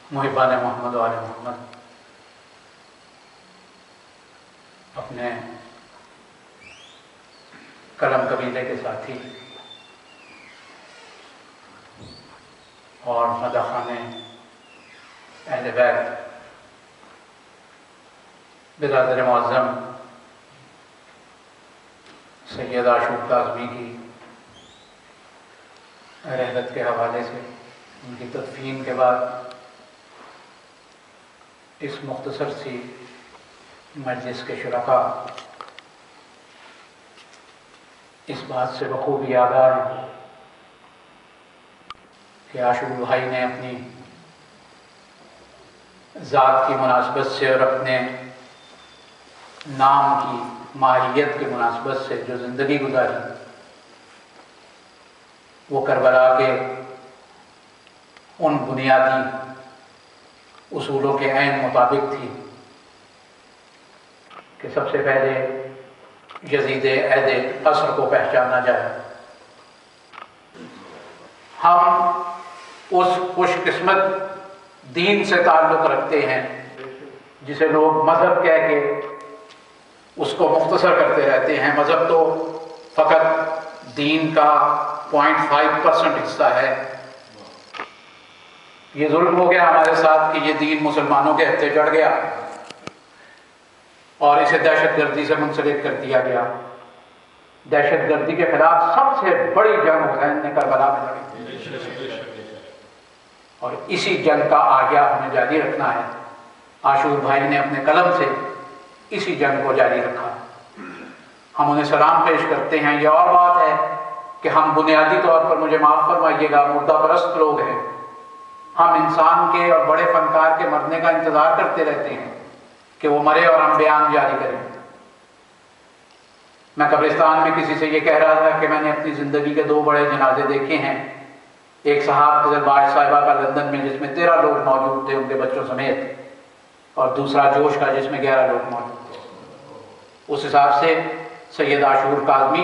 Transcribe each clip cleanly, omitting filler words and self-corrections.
محبان محمد و آل محمد اپنے قلم قبیلے کے ساتھی اور مداحان اہل بیت برادر معظم سید عاشور کاظمی کی رحلت کے حوالے سے ان کی تدفین کے بعد اس مختصر سی مجلس کے شرکاء اس بات سے بخوبی آگاہ ہیں کہ عاشور بھائی نے اپنی ذات کی مناسبت سے اور اپنے نام کی ماہیت کی مناسبت سے جو زندگی گزاری وہ کربلا کے ان بنیادی اصولوں کے عین مطابق تھی کہ سب سے پہلے یزید عہد عصر کو پہچانا جائے۔ ہم اس خوش قسمت دین سے تعلق رکھتے ہیں جسے لوگ مذہب کہہ کے اس کو مختصر کرتے رہتے ہیں۔ مذہب تو فقط دین کا 0.5% حصہ ہے۔ یہ ظلم ہو گیا ہمارے ساتھ کہ یہ دین مسلمانوں کے ہتھے چڑھ گیا اور اسے دہشت گردی سے منسلک کر دیا گیا۔ دہشت گردی کے خلاف سب سے بڑی جنگ حسین نے کربلا میں لڑی اور اسی جنگ کا آگیا ہمیں جاری رکھنا ہے۔ عاشور بھائی نے اپنے قلم سے اسی جنگ کو جاری رکھا۔ ہم انہیں سلام پیش کرتے ہیں۔ یہ اور بات ہے کہ ہم بنیادی طور پر، مجھے معاف فرمائیے گا، مردہ پرست لوگ ہیں۔ ہم انسان کے اور بڑے فنکار کے مرنے کا انتظار کرتے رہتے ہیں کہ وہ مرے اور ہم بیان جاری کریں۔ میں قبرستان میں کسی سے یہ کہہ رہا تھا کہ میں نے اپنی زندگی کے 2 بڑے جنازے دیکھے ہیں۔ ایک صاحب قزل باش صاحبہ کا لندن میں جس میں 13 لوگ موجود تھے ان کے بچوں سمیت، اور دوسرا جوش کا جس میں 11 لوگ موجود تھے۔ اس حساب سے سید عاشور کاظمی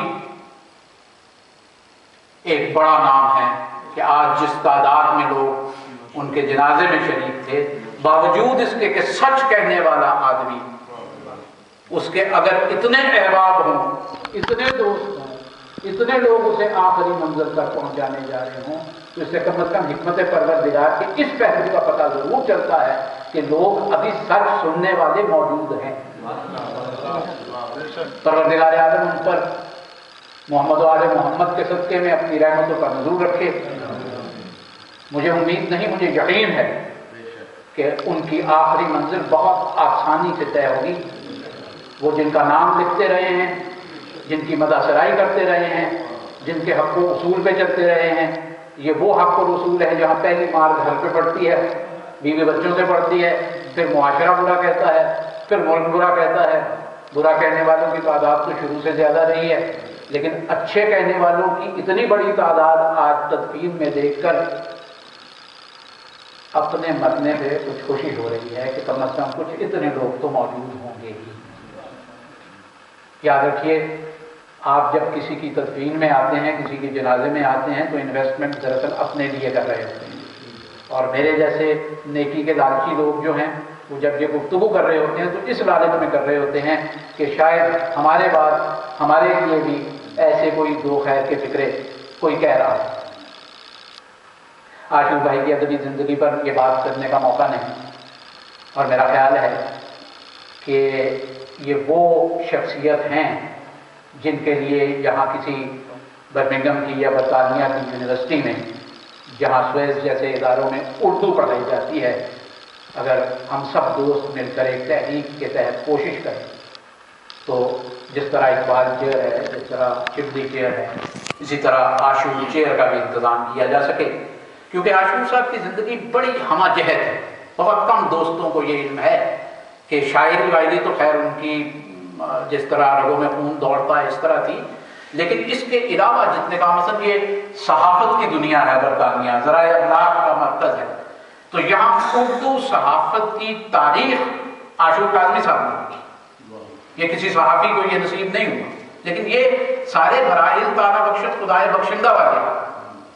ایک بڑا نام ہے کہ آج جس تعداد میں لوگ ان کے جنازے میں شریک تھے، باوجود اس کے کہ سچ کہنے والا آدمی، اس کے اگر اتنے احباب ہوں، اتنے دوست ہوں، اتنے لوگ اسے آخری منزل تک پہنچانے جا رہے ہوں، تو اس سے کم از کم حکمت پروردگار کے اس پہلو کا پتہ ضرور چلتا ہے کہ لوگ ابھی سچ سننے والے موجود ہیں۔ پروردگار عالم ان پر محمد و آل محمد کے صدقے میں اپنی رحمتوں کا نزول رکھے۔ مجھے امید نہیں، مجھے یقین ہے کہ ان کی آخری منزل بہت آسانی سے طے ہوگی۔ وہ جن کا نام لکھتے رہے ہیں، جن کی مدح سرائی کرتے رہے ہیں، جن کے حق و اصول پہ چلتے رہے ہیں، یہ وہ حق و اصول ہے جہاں پہلی مار گھر پہ پڑتی ہے، بیوی بچوں سے پڑتی ہے، پھر معاشرہ برا کہتا ہے، پھر ملک برا کہتا ہے۔ برا کہنے والوں کی تعداد تو شروع سے زیادہ رہی ہے، لیکن اچھے کہنے والوں کی اتنی بڑی تعداد آج تدفین میں دیکھ کر اپنے مرنے پہ کچھ خوشی ہو رہی ہے کہ کم از کم کچھ اتنے لوگ تو موجود ہوں گے ہی۔ یاد رکھیے، آپ جب کسی کی تدفین میں آتے ہیں، کسی کے جنازے میں آتے ہیں، تو انویسٹمنٹ دراصل اپنے لیے کر رہے ہوتے ہیں، اور میرے جیسے نیکی کے لالچی لوگ جو ہیں وہ جب یہ گفتگو کر رہے ہوتے ہیں تو اس لالچ میں کر رہے ہوتے ہیں کہ شاید ہمارے بعد ہمارے لیے بھی ایسے کوئی دو خیر کے فکرے کوئی کہہ رہا ہے۔ عاشور بھائی کی ادبی زندگی پر یہ بات کرنے کا موقع نہیں، اور میرا خیال ہے کہ یہ وہ شخصیت ہیں جن کے لیے یہاں کسی برمنگھم کی یا برطانیہ کی یونیورسٹی میں، جہاں سویس جیسے اداروں میں اردو پڑھائی جاتی ہے، اگر ہم سب دوست مل کر ایک تحریک کے تحت کوشش کریں تو جس طرح اقبال چیئر ہے، جس طرح شبلی چیئر ہے، اسی طرح عاشور چیئر کا بھی انتظام کیا جا سکے، کیونکہ عاشور صاحب کی زندگی بڑی ہمہ جہت ہے۔ بہت کم دوستوں کو یہ علم ہے کہ شاعری وائری تو خیر ان کی جس طرح رگوں میں خون دوڑتا ہے اس طرح تھی، لیکن اس کے علاوہ جتنے کا مثلا یہ صحافت کی دنیا ہے، برطانیہ ذرائع ابلاغ کا مرکز ہے، تو یہاں اردو صحافت کی تاریخ عاشور کاظمی صاحب نے کی۔ یہ کسی صحافی کو یہ نصیب نہیں ہوا، لیکن یہ سارے مراحل تعالیٰ بخشت خدائے بخشندہ والے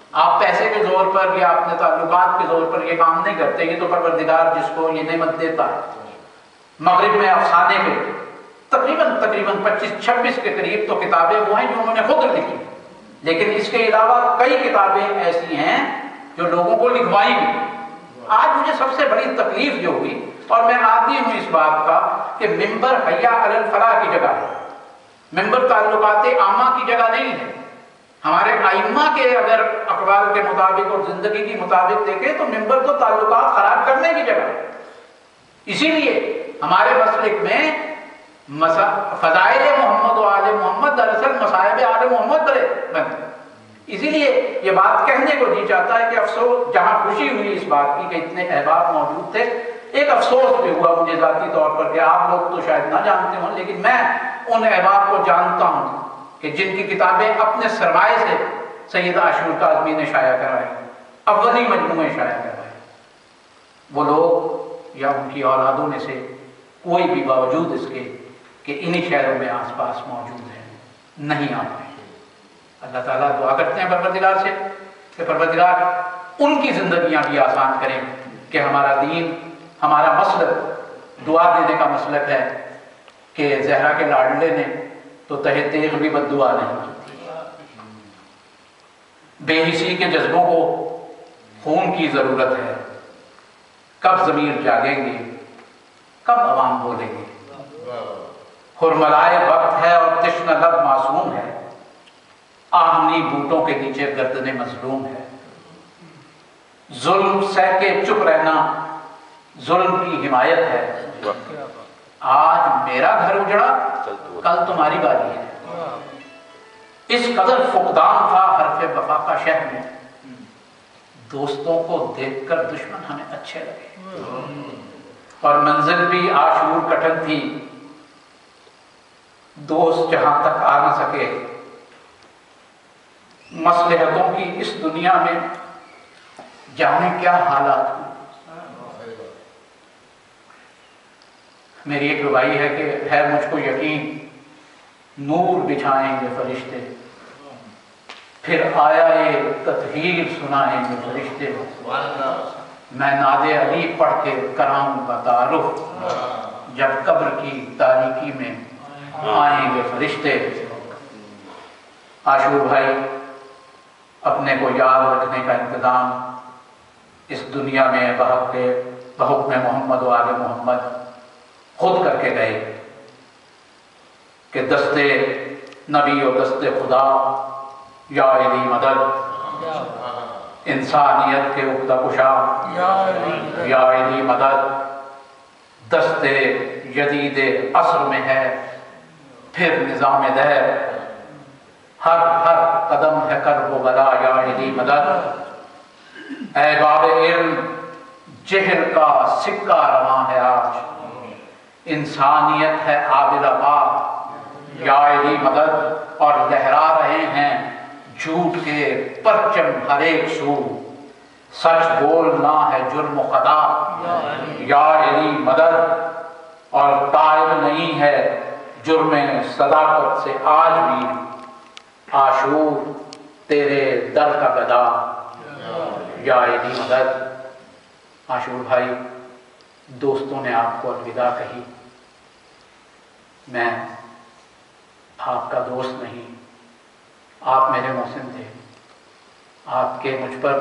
آپ پیسے کے زور پر یا اپنے تعلقات کے زور پر یہ کام نہیں کرتے، یہ تو پروردگار جس کو یہ نعمت دیتا ہے۔ مغرب میں افسانے کے تقریباً 25-26 کے قریب تو کتابیں وہ ہیں جو انہوں نے خود لکھی، لیکن اس کے علاوہ کئی کتابیں ایسی ہیں جو لوگوں کو لکھوائی گئی۔ آج مجھے سب سے بڑی تکلیف جو ہوئی، اور میں عادی ہوں اس بات کا، کہ ممبر حیا علی الفلاح کی جگہ ہے، ممبر تعلقات عامہ کی جگہ نہیں ہے۔ ہمارے ائمہ کے اگر اقوال کے مطابق اور زندگی کے مطابق دیکھیں تو ممبر تو تعلقات خراب کرنے کی جگہ ہے۔ اسی لیے ہمارے مسلک میں فضائل محمد و آل محمد دراصل مصائب آل محمد بنتے، اسی لیے یہ بات کہنے کو جی چاہتا ہے کہ افسوس، جہاں خوشی ہوئی اس بات کی کہ اتنے احباب موجود تھے، ایک افسوس بھی ہوا مجھے ذاتی طور پر کہ آپ لوگ تو شاید نہ جانتے ہوں، لیکن میں ان احباب کو جانتا ہوں کہ جن کی کتابیں اپنے سرمائے سے سید عاشور کاظمی نے شائع کرائے، اولی مجموعے شائع کروائے، وہ لوگ یا ان کی اولادوں میں سے کوئی بھی باوجود اس کے کہ انہی شہروں میں آس پاس موجود ہیں نہیں آ پائے۔ اللہ تعالیٰ دعا کرتے ہیں پروردگار سے کہ پروردگار ان کی زندگیاں بھی آسان کریں کہ ہمارا دین، ہمارا مسلک دعا دینے کا مسلک ہے کہ زہرا کے لاڈلے نے تو تہے تیغ بھی بد دعا نہیں کی، بے حسی کے جذبوں کو خون کی ضرورت ہے، کب ضمیر جاگیں گے، کب عوام بولیں گے، حرملائے وقت ہے اور تشنہ لب معصوم ہے، آہنی بوٹوں کے نیچے گردن مظلوم ہے، ظلم سہ کے چپ رہنا ظلم کی حمایت ہے، آج میرا گھر اجڑا کل تمہاری باری ہے، اس قدر فقدان تھا حرف وفا کا شہر میں، دوستوں کو دیکھ کر دشمن ہمیں اچھے لگے، اور منزل بھی عاشور کٹن تھی، دوست جہاں تک آ نہ سکے، مصلحتوں کی اس دنیا میں جانے کیا حالات ہوئے۔ میری ایک ربائی ہے کہ ہے مجھ کو یقین نور بچھائیں گے فرشتے، پھر آیا یہ تطہیر سنائیں گے فرشتے، میں ناد علی پڑھ کے کراؤں گا تعارف، جب قبر کی تاریکی میں آئیں گے فرشتے۔ عاشور بھائی، اپنے کو یاد رکھنے کا انتظام اس دنیا میں بحکم محمد و آل محمد خود کر کے گئے کہ دستے نبی و دستے خدا یا علی مدد، انسانیت کے عقدہ کشا یا علی مدد، دستے جدید عصر میں ہے پھر نظام دہر، ہر قدم ہے کرب و بلا یا علی مدد، اے باب علم جہل کا سکہ رواں ہے آج، انسانیت ہے عابدہ پاک یا علی مدد، اور لہرا رہے ہیں جھوٹ کے پرچم ہر ایک سو، سچ بولنا ہے جرم و خطا یا علی مدد، اور تائب نہیں ہے جرم صداقت سے آج بھی عاشور تیرے در کا گدا یا علی مدد۔ عاشور بھائی، دوستوں نے آپ کو الوداع کہی، میں آپ کا دوست نہیں، آپ میرے محسن تھے، آپ کے مجھ پر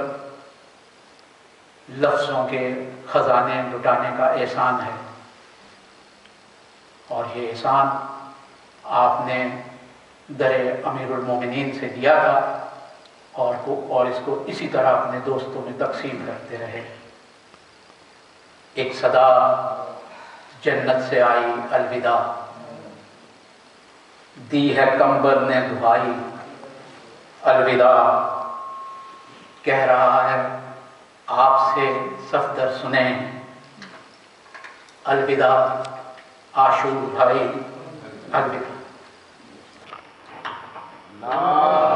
لفظوں کے خزانے لٹانے کا احسان ہے، اور یہ احسان آپ نے در امیر المومنین سے دیا تھا، اور اس کو اسی طرح اپنے دوستوں میں تقسیم کرتے رہے۔ ایک صدا جنت سے آئی الوداع، دی ہے کمبر نے دعائی الوداع، کہہ رہا ہے آپ سے صفدر سنیں الوداع، عاشور بھائی الوداع۔